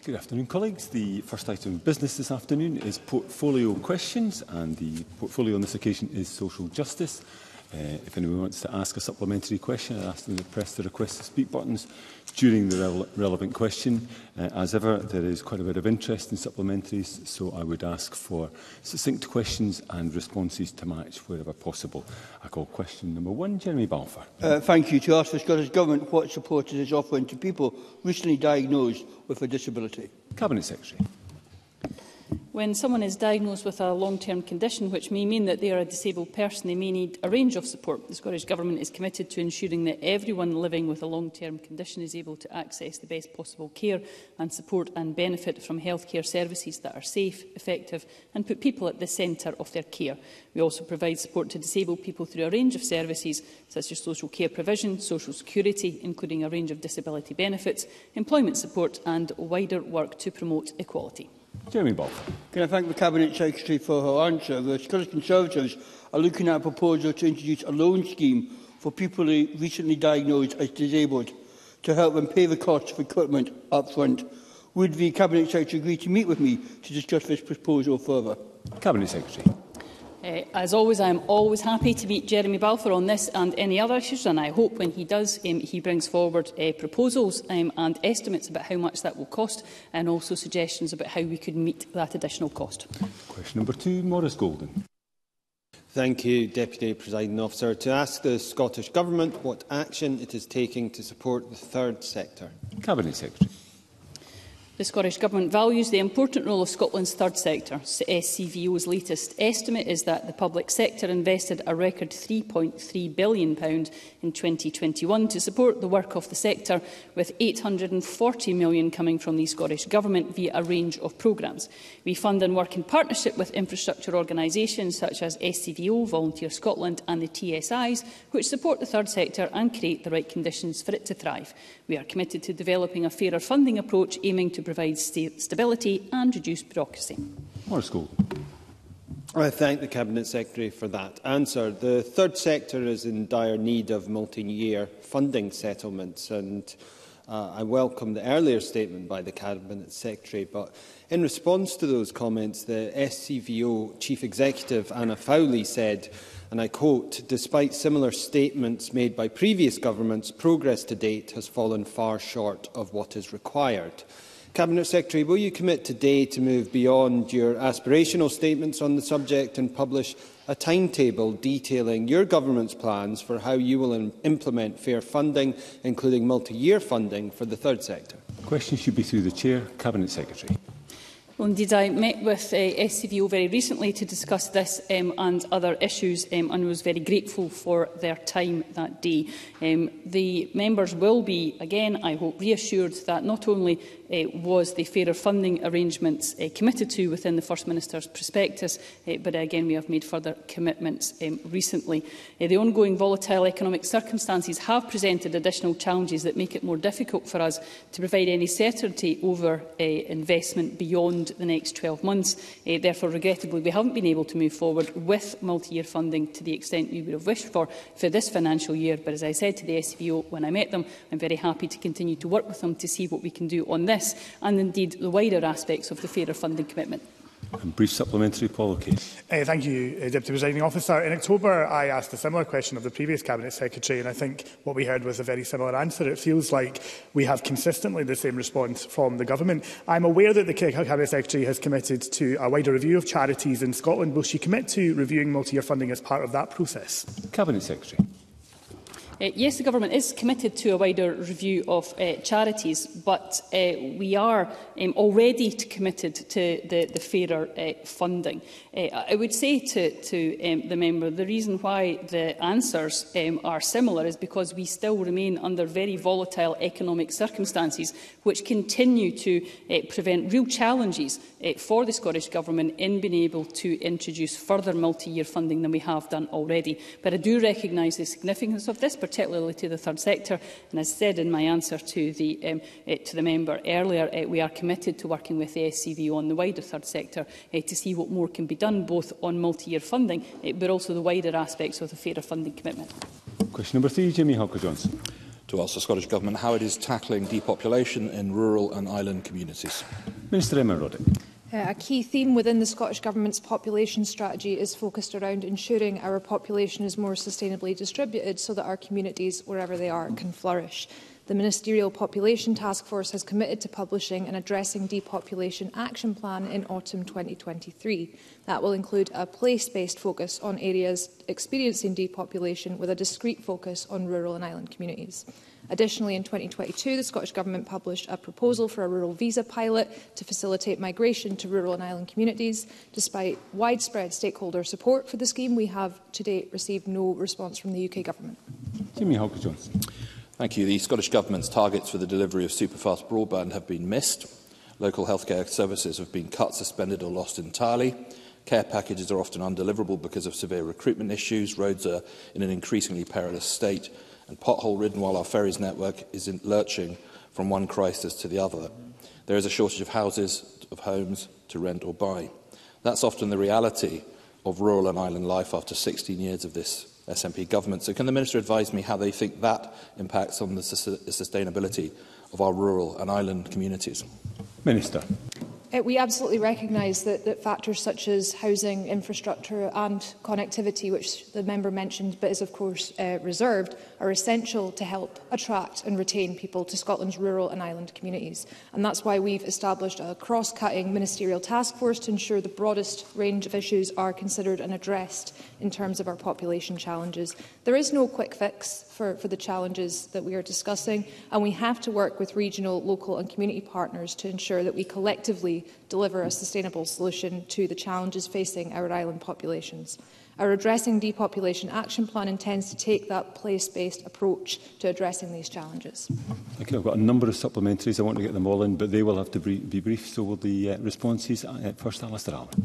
Good afternoon, colleagues. The first item of business this afternoon is portfolio questions, and the portfolio on this occasion is social justice. If anyone wants to ask a supplementary question, I ask them to press the request to speak buttons during the relevant question. As ever, there is quite a bit of interest in supplementaries, so I would ask for succinct questions and responses to match wherever possible. I call question number 1, Jeremy Balfour. Thank you. To ask the Scottish Government what support it is offering to people recently diagnosed with a disability. Cabinet Secretary. When someone is diagnosed with a long-term condition, which may mean that they are a disabled person, they may need a range of support. The Scottish Government is committed to ensuring that everyone living with a long-term condition is able to access the best possible care and support and benefit from healthcare services that are safe, effective and put people at the centre of their care. We also provide support to disabled people through a range of services such as social care provision, social security, including a range of disability benefits, employment support and wider work to promote equality. Jeremy Balfour. Can I thank the Cabinet Secretary for her answer? The Scottish Conservatives are looking at a proposal to introduce a loan scheme for people recently diagnosed as disabled to help them pay the cost of equipment up front. Would the Cabinet Secretary agree to meet with me to discuss this proposal further? Cabinet Secretary. As always, I am always happy to meet Jeremy Balfour on this and any other issues, and I hope when he does, he brings forward proposals and estimates about how much that will cost, and also suggestions about how we could meet that additional cost. Question number 2, Maurice Golden. Thank you, Deputy Presiding Officer. To ask the Scottish Government what action it is taking to support the third sector. Cabinet Secretary. The Scottish Government values the important role of Scotland's third sector. SCVO's latest estimate is that the public sector invested a record £3.3 billion in 2021 to support the work of the sector, with £840 million coming from the Scottish Government via a range of programmes. We fund and work in partnership with infrastructure organisations such as SCVO, Volunteer Scotland and the TSIs, which support the third sector and create the right conditions for it to thrive. We are committed to developing a fairer funding approach aiming to provide stability and reduce bureaucracy. Maurice Golden. I thank the Cabinet Secretary for that answer. The third sector is in dire need of multi-year funding settlements, and I welcome the earlier statement by the Cabinet Secretary. But in response to those comments, the SCVO Chief Executive Anna Fowley said, and I quote, "Despite similar statements made by previous governments, progress to date has fallen far short of what is required." Cabinet Secretary, will you commit today to move beyond your aspirational statements on the subject and publish a timetable detailing your government's plans for how you will implement fair funding, including multi-year funding for the third sector? Question should be through the Chair. Cabinet Secretary. Well, indeed, I met with SCVO very recently to discuss this and other issues, and was very grateful for their time that day. The members will be, again, I hope, reassured that not only was the fairer funding arrangements committed to within the First Minister's prospectus, but again we have made further commitments recently. The ongoing volatile economic circumstances have presented additional challenges that make it more difficult for us to provide any certainty over investment beyond the next 12 months. Therefore, regrettably, we haven't been able to move forward with multi-year funding to the extent we would have wished for this financial year. But as I said to the SCVO when I met them, I'm very happy to continue to work with them to see what we can do on this and indeed the wider aspects of the fairer funding commitment. And brief supplementary, Paul O'Kane. Thank you, Deputy Presiding Officer. In October, I asked a similar question of the previous Cabinet Secretary, and I think what we heard was a very similar answer. It feels like we have consistently the same response from the Government. I'm aware that the Cabinet Secretary has committed to a wider review of charities in Scotland. Will she commit to reviewing multi-year funding as part of that process? Cabinet Secretary. Yes, the Government is committed to a wider review of charities, but we are already committed to the fairer funding. I would say to the member, the reason why the answers are similar is because we still remain under very volatile economic circumstances, which continue to prevent real challenges for the Scottish Government in being able to introduce further multi-year funding than we have done already. But I do recognise the significance of this, particularly to the third sector, and as said in my answer to the member earlier, we are committed to working with the SCVO on the wider third sector to see what more can be done, both on multi-year funding, but also the wider aspects of the fairer funding commitment. Question number 3, Jimmy Halker-Johnson. to ask the Scottish Government how it is tackling depopulation in rural and island communities. Minister Emma Roddick. A key theme within the Scottish Government's population strategy is focused around ensuring our population is more sustainably distributed so that our communities, wherever they are, can flourish. The Ministerial Population Task Force has committed to publishing an Addressing Depopulation Action Plan in autumn 2023. That will include a place-based focus on areas experiencing depopulation with a discrete focus on rural and island communities. Additionally, in 2022, the Scottish Government published a proposal for a rural visa pilot to facilitate migration to rural and island communities. Despite widespread stakeholder support for the scheme, we have to date received no response from the UK Government. Jimmy Hawkins-Johnson. Thank you. The Scottish Government's targets for the delivery of superfast broadband have been missed. Local healthcare services have been cut, suspended or lost entirely. Care packages are often undeliverable because of severe recruitment issues. Roads are in an increasingly perilous state and pothole-ridden, while our ferries network is lurching from one crisis to the other. There is a shortage of houses, of homes to rent or buy. That's often the reality of rural and island life after 16 years of this SNP government. So can the Minister advise me how they think that impacts on the sustainability of our rural and island communities? Minister. We absolutely recognise that factors such as housing, infrastructure and connectivity, which the member mentioned but is of course reserved, are essential to help attract and retain people to Scotland's rural and island communities. And that's why we've established a cross-cutting ministerial task force to ensure the broadest range of issues are considered and addressed in terms of our population challenges. There is no quick fix for the challenges that we are discussing, and we have to work with regional, local and community partners to ensure that we collectively deliver a sustainable solution to the challenges facing our island populations. Our Addressing Depopulation Action Plan intends to take that place-based approach to addressing these challenges. Okay, I've got a number of supplementaries. I want to get them all in, but they will have to be brief. So will the responses. First, Alistair Allen.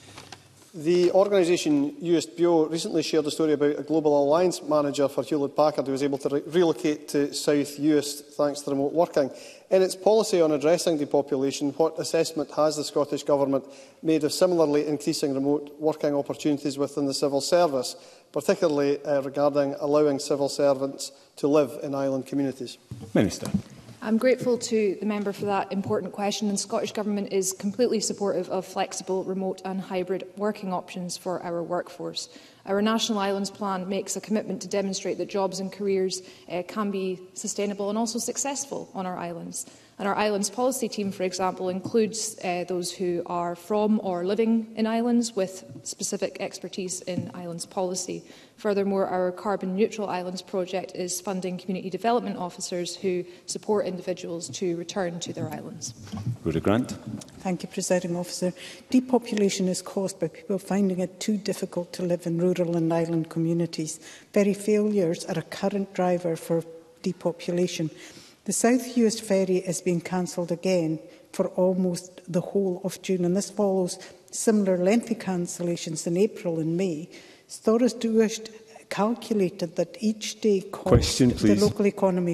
The organisation USBO recently shared a story about a global alliance manager for Hewlett-Packard who was able to relocate to South Uist thanks to remote working. In its policy on addressing depopulation, what assessment has the Scottish Government made of similarly increasing remote working opportunities within the civil service, particularly regarding allowing civil servants to live in island communities? Minister. I'm grateful to the member for that important question, and the Scottish Government is completely supportive of flexible, remote and hybrid working options for our workforce. Our National Islands Plan makes a commitment to demonstrate that jobs and careers can be sustainable and also successful on our islands. And our islands policy team, for example, includes those who are from or living in islands with specific expertise in islands policy. Furthermore, our Carbon Neutral Islands project is funding community development officers who support individuals to return to their islands. Rhoda Grant. Thank you, Presiding Officer. Depopulation is caused by people finding it too difficult to live in rural and island communities. Ferry failures are a current driver for depopulation. The South Uist ferry is being cancelled again for almost the whole of June, and this follows similar lengthy cancellations in April and May. Storrs Uist calculated that each day cost the local economy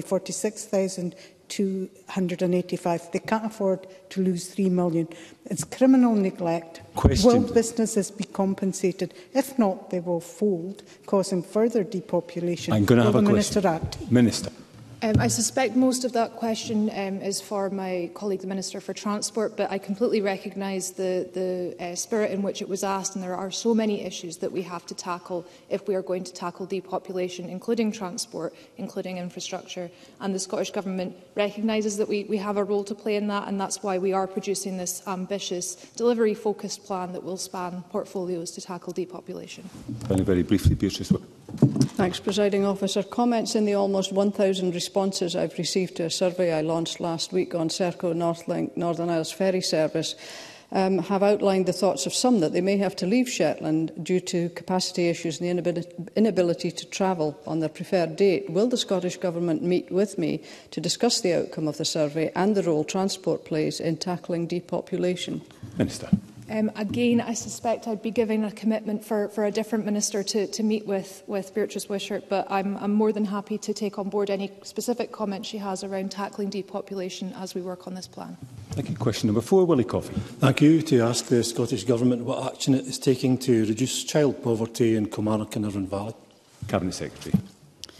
$46,285. They can't afford to lose $3 million. It's criminal neglect. Will businesses be compensated? If not, they will fold, causing further depopulation. I'm going to have a question. Minister. I suspect most of that question is for my colleague, the Minister for Transport, but I completely recognise the spirit in which it was asked, and there are so many issues that we have to tackle if we are going to tackle depopulation, including transport, including infrastructure. And the Scottish Government recognises that we have a role to play in that, and that's why we are producing this ambitious, delivery-focused plan that will span portfolios to tackle depopulation. Very briefly, Beatrice. Thanks, Presiding Officer. Comments in the almost 1,000 responses I've received to a survey I launched last week on Serco Northlink Northern Isles ferry service have outlined the thoughts of some that they may have to leave Shetland due to capacity issues and the inability to travel on their preferred date. Will the Scottish Government meet with me to discuss the outcome of the survey and the role transport plays in tackling depopulation? Minister. Again, I suspect I'd be giving a commitment for a different minister to meet with Beatrice Wishart, but I'm more than happy to take on board any specific comments she has around tackling depopulation as we work on this plan. Thank you. Question number 4, Willie Coffey. Thank you. To ask the Scottish Government what action it is taking to reduce child poverty in Kilmarnock and Irvine Valley. Cabinet Secretary.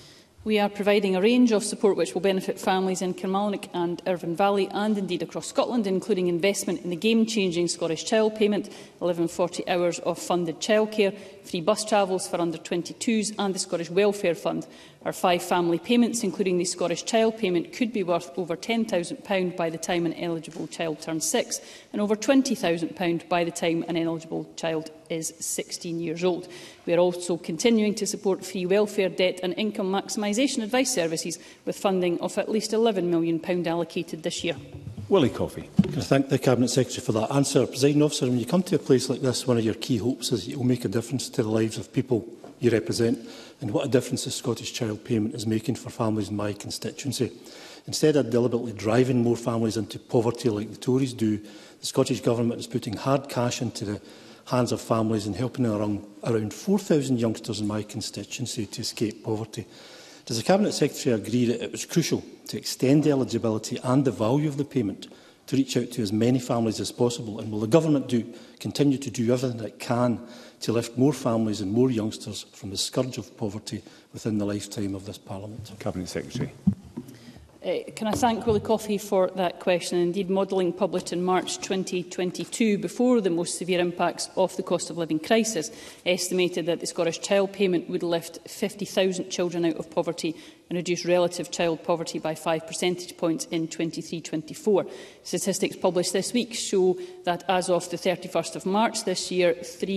We are providing a range of support which will benefit families in Kilmarnock and Irvine Valley and indeed across Scotland, including investment in the game-changing Scottish Child Payment, 1140 hours of funded childcare, free bus travels for under-22s and the Scottish Welfare Fund. Our 5 family payments, including the Scottish Child Payment, could be worth over £10,000 by the time an eligible child turns 6 and over £20,000 by the time an eligible child is 16 years old. We are also continuing to support free welfare, debt and income maximisation advice services with funding of at least £11 million allocated this year. Willie Coffey. Can I thank the Cabinet Secretary for that answer? Presiding Officer, when you come to a place like this, one of your key hopes is it will make a difference to the lives of people you represent, and what a difference the Scottish Child Payment is making for families in my constituency. Instead of deliberately driving more families into poverty like the Tories do, the Scottish Government is putting hard cash into the hands of families and helping around 4,000 youngsters in my constituency to escape poverty. Does the Cabinet Secretary agree that it was crucial to extend the eligibility and the value of the payment to reach out to as many families as possible? And will the Government continue to do everything it can to lift more families and more youngsters from the scourge of poverty within the lifetime of this Parliament? Cabinet Secretary. Can I thank Willie Coffey for that question? Indeed, modelling published in March 2022, before the most severe impacts of the cost of living crisis, estimated that the Scottish Child Payment would lift 50,000 children out of poverty and reduce relative child poverty by 5 percentage points in 23-24. Statistics published this week show that as of the 31st of March this year,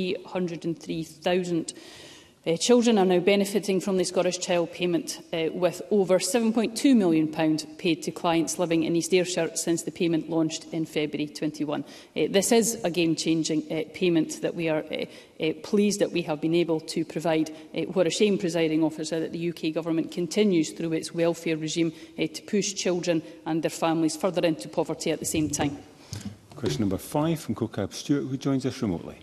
303,000 children are now benefiting from the Scottish Child Payment, with over £7.2 million paid to clients living in East Ayrshire since the payment launched in February 21. This is a game-changing payment that we are pleased that we have been able to provide. What a shame, Presiding Officer, that the UK Government continues through its welfare regime to push children and their families further into poverty at the same time. Question number 5 from Cocab Stewart, who joins us remotely.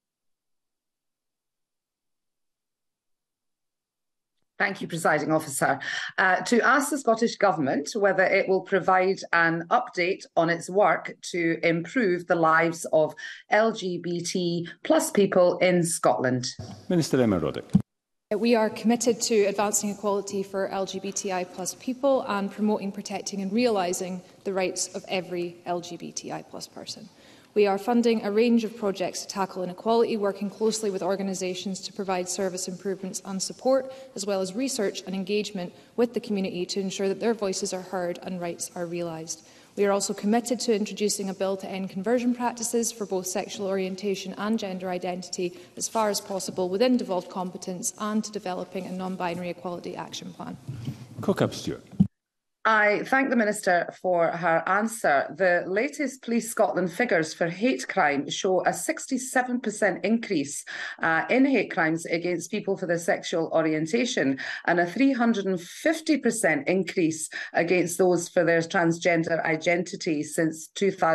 Thank you, Presiding Officer. To ask the Scottish Government whether it will provide an update on its work to improve the lives of LGBT plus people in Scotland. Minister Emma Roddick. We are committed to advancing equality for LGBTI plus people and promoting, protecting and realising the rights of every LGBTI plus person. We are funding a range of projects to tackle inequality, working closely with organisations to provide service improvements and support, as well as research and engagement with the community to ensure that their voices are heard and rights are realised. We are also committed to introducing a bill to end conversion practices for both sexual orientation and gender identity as far as possible within devolved competence, and to developing a non-binary equality action plan. Cocab Stewart. I thank the Minister for her answer. The latest Police Scotland figures for hate crime show a 67% increase in hate crimes against people for their sexual orientation and a 350% increase against those for their transgender identity since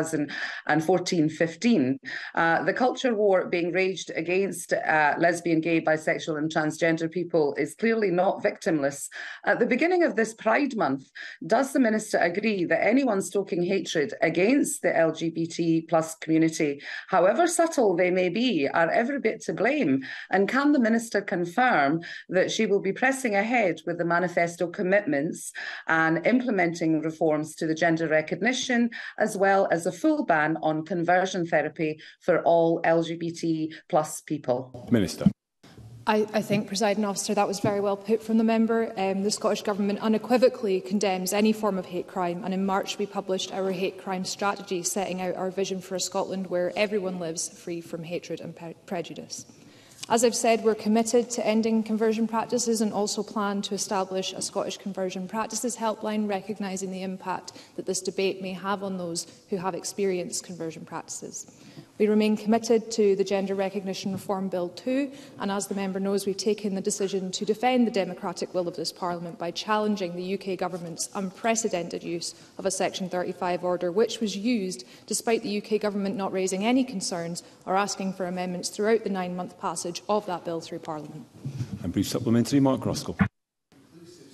2014-15. The culture war being waged against lesbian, gay, bisexual and transgender people is clearly not victimless. At the beginning of this Pride Month, does the Minister agree that anyone stoking hatred against the LGBT plus community, however subtle they may be, are every bit to blame? And can the Minister confirm that she will be pressing ahead with the manifesto commitments and implementing reforms to the gender recognition, as well as a full ban on conversion therapy for all LGBT plus people? Minister. I think, Presiding Officer, that was very well put from the member. The Scottish Government unequivocally condemns any form of hate crime, and in March we published our hate crime strategy, setting out our vision for a Scotland where everyone lives free from hatred and prejudice. As I've said, we're committed to ending conversion practices and also plan to establish a Scottish Conversion Practices Helpline, recognising the impact that this debate may have on those who have experienced conversion practices. We remain committed to the Gender Recognition Reform Bill 2, and as the member knows, we've taken the decision to defend the democratic will of this Parliament by challenging the UK Government's unprecedented use of a Section 35 order, which was used despite the UK Government not raising any concerns or asking for amendments throughout the 9-month passage of that bill through Parliament. And brief supplementary, Mark Roscoe.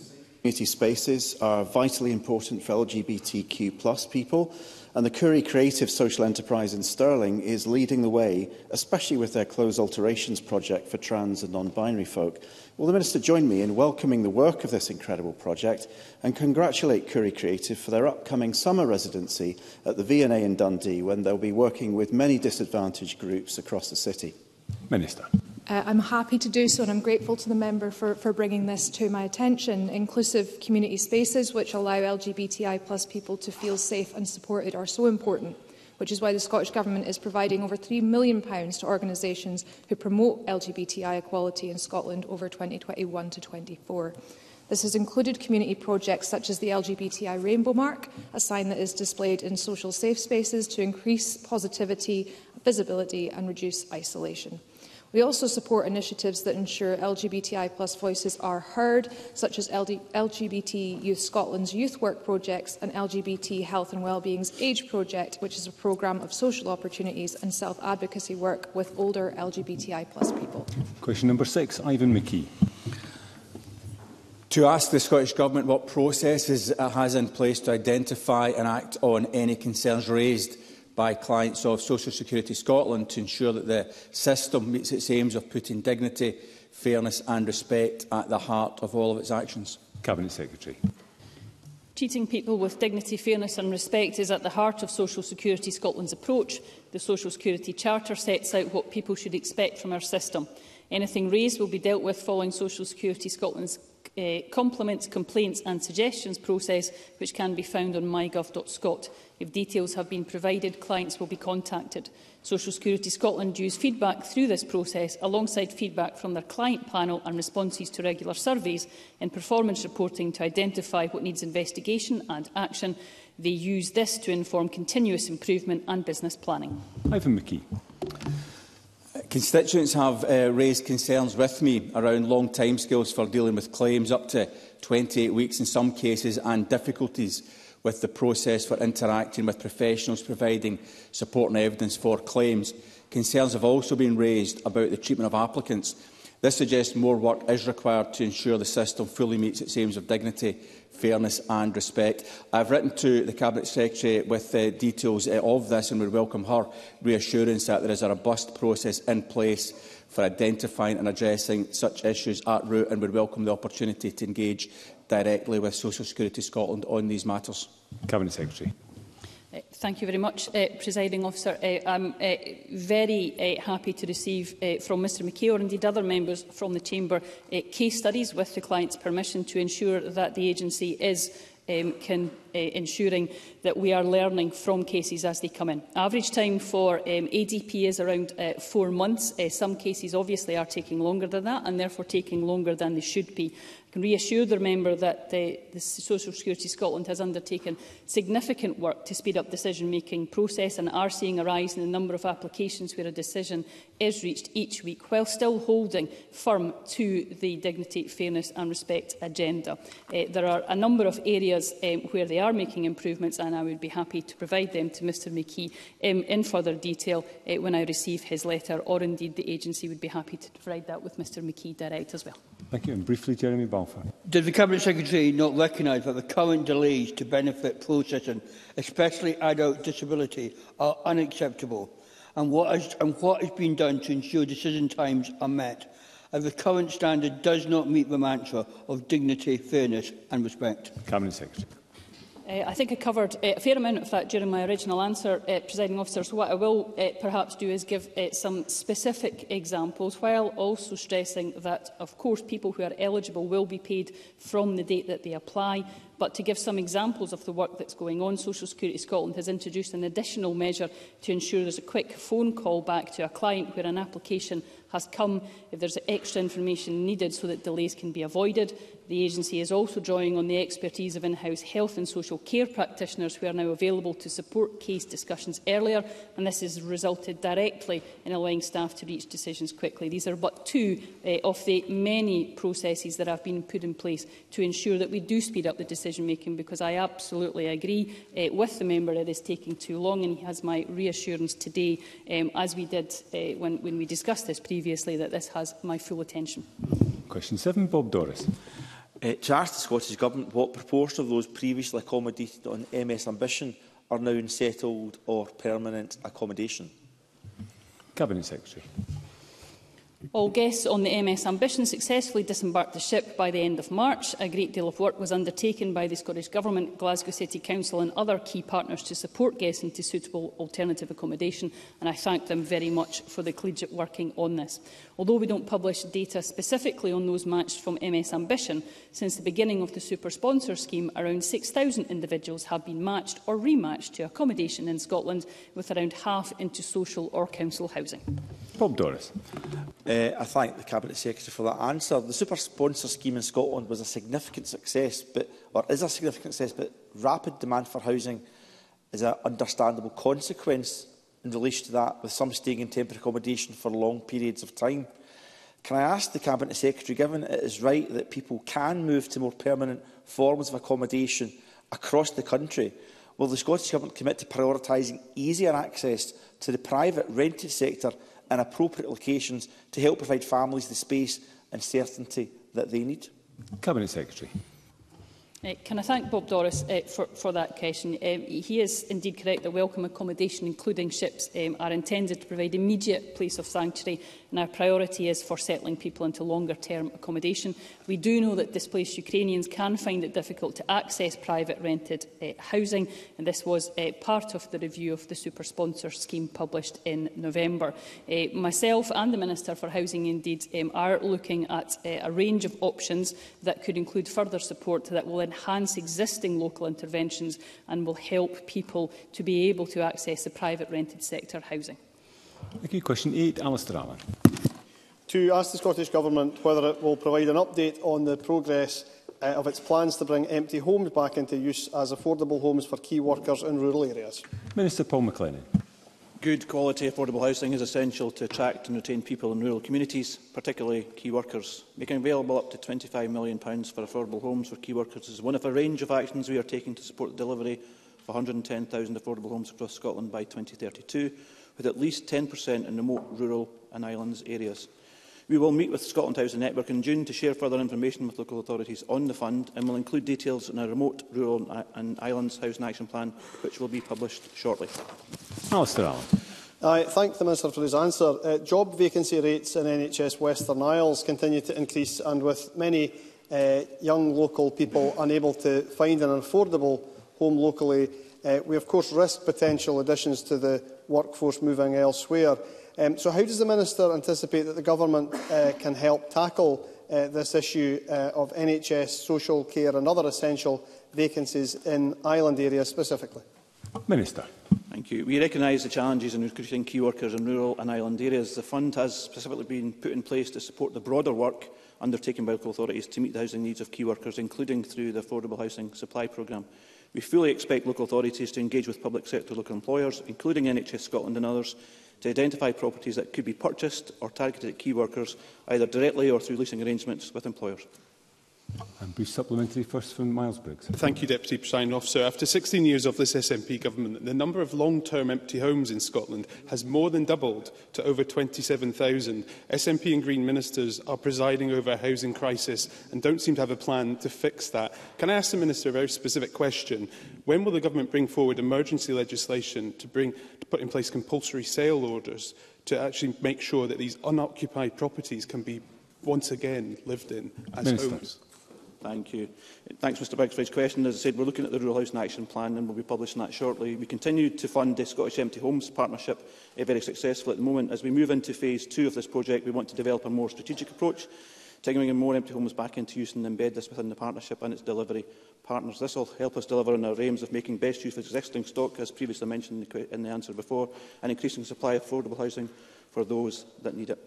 Community spaces are vitally important for LGBTQ+ people, and the Curry Creative Social Enterprise in Stirling is leading the way, especially with their clothes alterations project for trans and non-binary folk. Will the Minister join me in welcoming the work of this incredible project and congratulate Curry Creative for their upcoming summer residency at the V&A in Dundee, when they'll be working with many disadvantaged groups across the city? Minister. I'm happy to do so, and I'm grateful to the member for bringing this to my attention. Inclusive community spaces which allow LGBTI+ people to feel safe and supported are so important, which is why the Scottish Government is providing over £3 million to organisations who promote LGBTI equality in Scotland over 2021 to 24. This has included community projects such as the LGBTI Rainbow Mark, a sign that is displayed in social safe spaces to increase positivity, visibility and reduce isolation. We also support initiatives that ensure LGBTI+ voices are heard, such as LGBT Youth Scotland's Youth Work projects and LGBT Health and Wellbeing's Age Project, which is a programme of social opportunities and self-advocacy work with older LGBTI+ people. Question number 6, Ivan McKee. To ask the Scottish Government what processes it has in place to identify and act on any concerns raised by clients of Social Security Scotland to ensure that the system meets its aims of putting dignity, fairness and respect at the heart of all of its actions. Cabinet Secretary. Treating people with dignity, fairness and respect is at the heart of Social Security Scotland's approach. The Social Security Charter sets out what people should expect from our system. Anything raised will be dealt with following Social Security Scotland's compliments, complaints and suggestions process, which can be found on mygov.scot. If details have been provided, clients will be contacted. Social Security Scotland use feedback through this process, alongside feedback from their client panel and responses to regular surveys, in performance reporting to identify what needs investigation and action. They use this to inform continuous improvement and business planning. Ivan McKee. Constituents have raised concerns with me around long timescales for dealing with claims, up to 28 weeks in some cases, and difficulties with the process for interacting with professionals providing support and evidence for claims. Concerns have also been raised about the treatment of applicants. This suggests more work is required to ensure the system fully meets its aims of dignity, fairness and respect. I have written to the Cabinet Secretary with details of this, and would welcome her reassurance that there is a robust process in place for identifying and addressing such issues at root, and would welcome the opportunity to engage directly with Social Security Scotland on these matters. Cabinet Secretary. Thank you very much, Presiding Officer. I'm very happy to receive from Mr McKee, or indeed other members from the Chamber, case studies with the client's permission to ensure that the agency is ensuring that we are learning from cases as they come in. Average time for ADP is around 4 months. Some cases obviously are taking longer than that, and therefore taking longer than they should be. I can reassure the member that the Social Security Scotland has undertaken significant work to speed up decision-making process, and are seeing a rise in the number of applications where a decision is reached each week, while still holding firm to the dignity, fairness and respect agenda. There are a number of areas where they are making improvements, and I would be happy to provide them to Mr McKee in further detail when I receive his letter, or indeed the agency would be happy to provide that with Mr McKee direct as well. Thank you. And briefly, Jeremy Balfour. Does the Cabinet Secretary not recognise that the current delays to benefit processing, especially adult disability, are unacceptable? And what has been done to ensure decision times are met, as the current standard does not meet the mantra of dignity, fairness and respect? Cabinet Secretary. I think I covered a fair amount of that during my original answer, Presiding Officer. So what I will perhaps do is give some specific examples, while also stressing that, of course, people who are eligible will be paid from the date that they apply. But to give some examples of the work that's going on, Social Security Scotland has introduced an additional measure to ensure there's a quick phone call back to a client where an application has come, if there's extra information needed, so that delays can be avoided. The agency is also drawing on the expertise of in-house health and social care practitioners who are now available to support case discussions earlier, and this has resulted directly in allowing staff to reach decisions quickly. These are but two of the many processes that have been put in place to ensure that we do speed up the decision-making, because I absolutely agree with the member it is taking too long, and he has my reassurance today, as we did when we discussed this previously, that this has my full attention. Question 7, Bob Doris. To ask the Scottish Government what proportion of those previously accommodated on MS Ambition are now in settled or permanent accommodation. Cabinet Secretary. All guests on the MS Ambition successfully disembarked the ship by the end of March. A great deal of work was undertaken by the Scottish Government, Glasgow City Council and other key partners to support guests into suitable alternative accommodation, and I thank them very much for the collegiate working on this. Although we don't publish data specifically on those matched from MS Ambition, since the beginning of the Super Sponsor scheme, around 6,000 individuals have been matched or rematched to accommodation in Scotland, with around half into social or council housing. Bob Doris. I thank the Cabinet Secretary for that answer. The Super Sponsor scheme in Scotland was a significant success, or is a significant success, but rapid demand for housing is an understandable consequence in relation to that, with some staying in temporary accommodation for long periods of time. Can I ask the Cabinet Secretary, given it is right that people can move to more permanent forms of accommodation across the country, will the Scottish Government commit to prioritising easier access to the private rented sector in appropriate locations to help provide families the space and certainty that they need? Cabinet Secretary. Can I thank Bob Doris for that question? He is indeed correct that welcome accommodation, including ships, are intended to provide immediate place of sanctuary, and our priority is for settling people into longer-term accommodation. We do know that displaced Ukrainians can find it difficult to access private rented housing, and this was part of the review of the Super Sponsor scheme published in November. Myself and the Minister for Housing indeed are looking at a range of options that could include further support that will enhance existing local interventions and will help people to be able to access the private rented sector housing. Thank you. Question 8, Alistair Allen. To ask the Scottish Government whether it will provide an update on the progress of its plans to bring empty homes back into use as affordable homes for key workers in rural areas. Minister Paul McLennan. Good quality affordable housing is essential to attract and retain people in rural communities, particularly key workers. Making available up to £25 million for affordable homes for key workers is one of a range of actions we are taking to support the delivery of 110,000 affordable homes across Scotland by 2032, with at least 10% in remote, rural and islands areas. We will meet with Scotland Housing Network in June to share further information with local authorities on the fund, and will include details on a remote, rural and islands housing action plan, which will be published shortly. Alistair Allen. I thank the Minister for his answer. Job vacancy rates in NHS Western Isles continue to increase, and with many young local people unable to find an affordable home locally, we of course risk potential additions to the workforce moving elsewhere. So how does the Minister anticipate that the Government can help tackle this issue of NHS, social care and other essential vacancies in island areas specifically? Minister. Thank you. We recognise the challenges in recruiting key workers in rural and island areas. The fund has specifically been put in place to support the broader work undertaken by local authorities to meet the housing needs of key workers, including through the Affordable Housing Supply Programme. We fully expect local authorities to engage with public sector local employers, including NHS Scotland and others, to identify properties that could be purchased or targeted at key workers, either directly or through leasing arrangements with employers. And brief supplementary first from Miles Briggs. Thank you, Deputy Presiding Officer. After 16 years of this SNP government, the number of long-term empty homes in Scotland has more than doubled to over 27,000. SNP and Green ministers are presiding over a housing crisis and don't seem to have a plan to fix that. Can I ask the Minister a very specific question? When will the government bring forward emergency legislation to put in place compulsory sale orders to actually make sure that these unoccupied properties can be once again lived in as homes? Thank you. Thanks, Mr Briggs, for his question. As I said, we're looking at the Rural Housing Action Plan and we'll be publishing that shortly. We continue to fund the Scottish Empty Homes Partnership, very successful at the moment. As we move into phase 2 of this project, we want to develop a more strategic approach, taking more empty homes back into use and embed this within the partnership and its delivery partners. This will help us deliver on our aims of making best use of existing stock, as previously mentioned in the answer before, and increasing the supply of affordable housing for those that need it.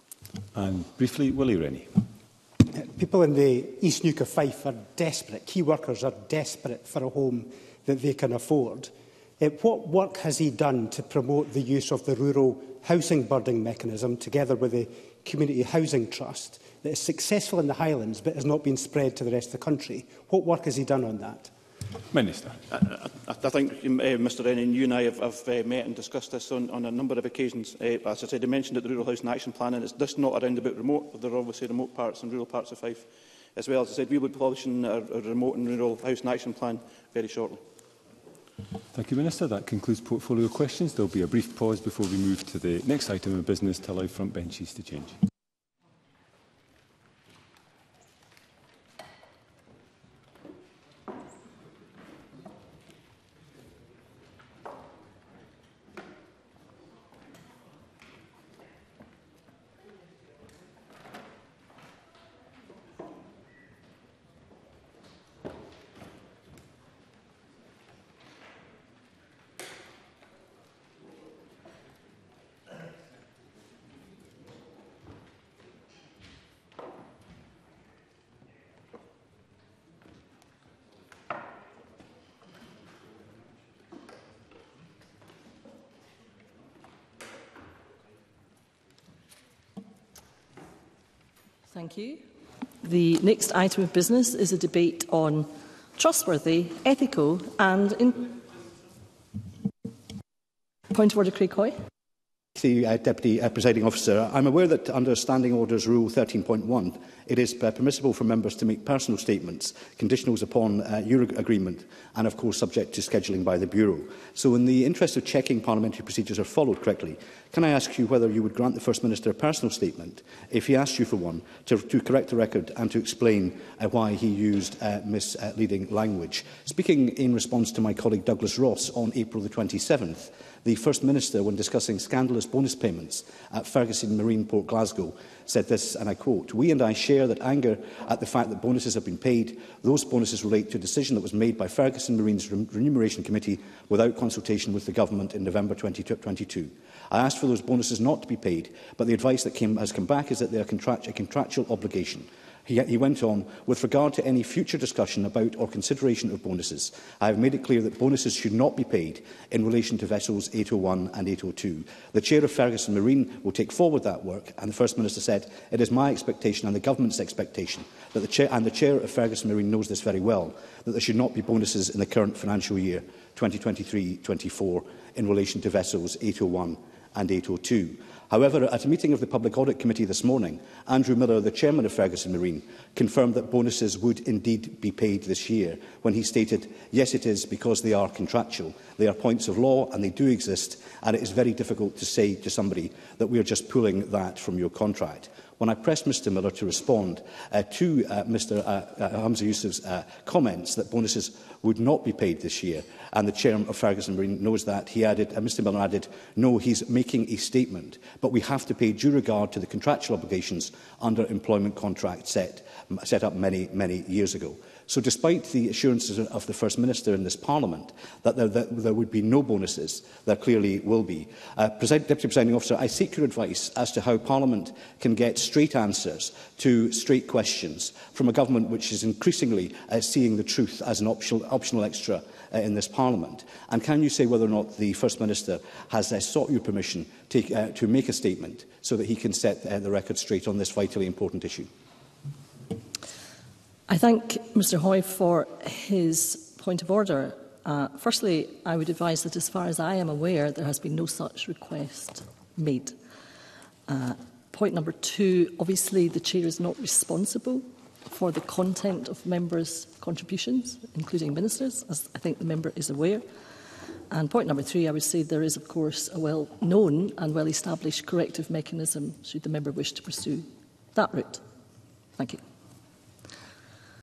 And briefly, Willie Rennie. People in the East Neuk of Fife are desperate. Key workers are desperate for a home that they can afford. What work has he done to promote the use of the rural housing birding mechanism, together with the Community Housing Trust, that is successful in the Highlands but has not been spread to the rest of the country? What work has he done on that? Minister. I think, Mr Rennie, you and I have met and discussed this on a number of occasions. As I said, I mentioned at the Rural Housing Action Plan, and it's just not around about remote. There are obviously remote parts and rural parts of Fife As well, as I said, we will be publishing a remote and rural housing action plan very shortly. Thank you, Minister. That concludes portfolio questions. There will be a brief pause before we move to the next item of business to allow front benches to change. Thank you. The next item of business is a debate on trustworthy, ethical and... Point of order, Craig Hoy. Deputy Presiding Officer, I'm aware that under Standing Orders Rule 13.1 it is permissible for members to make personal statements, conditionals upon your agreement and of course subject to scheduling by the Bureau. So in the interest of checking parliamentary procedures are followed correctly, can I ask you whether you would grant the First Minister a personal statement, if he asked you for one, to correct the record and to explain why he used misleading language? Speaking in response to my colleague Douglas Ross on April the 27th, the First Minister, when discussing scandalous bonus payments at Ferguson Marine Port Glasgow, said this, and I quote, "We and I share that anger at the fact that bonuses have been paid. Those bonuses relate to a decision that was made by Ferguson Marine's Remuneration Committee without consultation with the Government in November 2022. I asked for those bonuses not to be paid, but the advice that has come back is that they are a contractual obligation." He went on, "With regard to any future discussion about or consideration of bonuses, I have made it clear that bonuses should not be paid in relation to vessels 801 and 802. The Chair of Ferguson Marine will take forward that work," and the First Minister said, "It is my expectation and the Government's expectation that the Chair of Ferguson Marine knows this very well, that there should not be bonuses in the current financial year 2023-24 in relation to vessels 801 and 802. However, at a meeting of the Public Audit Committee this morning, Andrew Miller, the Chairman of Ferguson Marine, confirmed that bonuses would indeed be paid this year, when he stated, "Yes, it is, because they are contractual. They are points of law and they do exist, and it is very difficult to say to somebody that we are just pulling that from your contract." When I pressed Mr Miller to respond to Mr Hamza Yousaf's comments that bonuses would not be paid this year, and the Chairman of Ferguson Marine knows that, he added, Mr Miller added, "No, he's making a statement, but we have to pay due regard to the contractual obligations under employment contracts set up many, many years ago." So despite the assurances of the First Minister in this Parliament that there would be no bonuses, there clearly will be. Deputy Presiding Officer, I seek your advice as to how Parliament can get straight answers to straight questions from a government which is increasingly seeing the truth as an optional extra in this Parliament. And can you say whether or not the First Minister has sought your permission to make a statement so that he can set the record straight on this vitally important issue? I thank Mr Hoy for his point of order. Firstly, I would advise that as far as I am aware, there has been no such request made. Point number two, obviously the Chair is not responsible for the content of members' contributions, including ministers, as I think the member is aware. And point number three, I would say there is, of course, a well-known and well-established corrective mechanism should the member wish to pursue that route. Thank you.